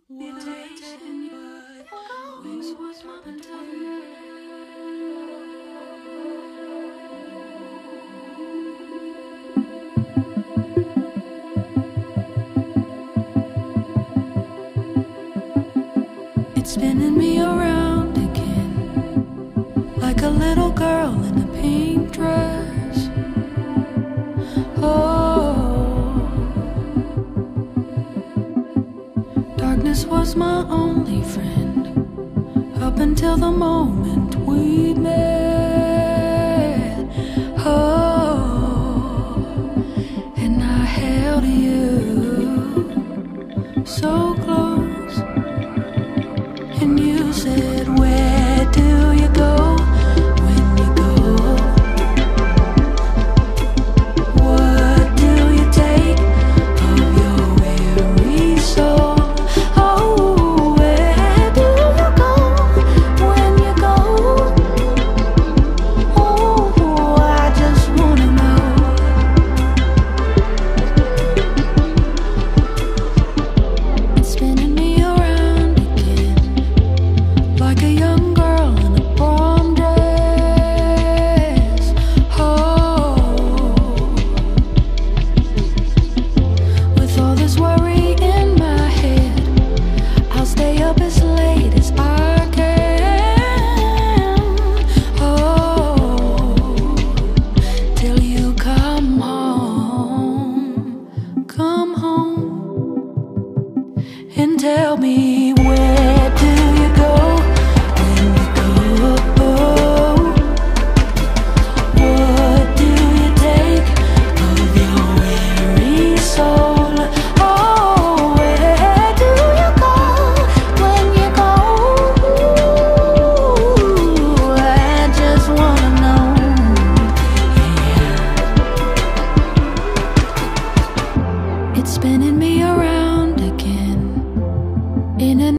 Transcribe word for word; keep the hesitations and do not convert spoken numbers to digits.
Mutation, but wings was my baton. It's spinning me around again, like a little girl in a pink dress. Oh, darkness was my only friend up until the moment we met. Oh, and I held you so close, and you said, where do you go when you go? What do you take of your weary soul? Oh, where do you go when you go? Oh, I just wanna know. It's spinning me around again, like a young girl in a prom dress. Oh, with all this worry in my head, I'll stay up as late as I can. Oh, till you come home, come home and tell me, where do you go when you go? What do you take of your weary soul? Oh, where do you go when you go? I just wanna know. Yeah. It's spinning me around again in an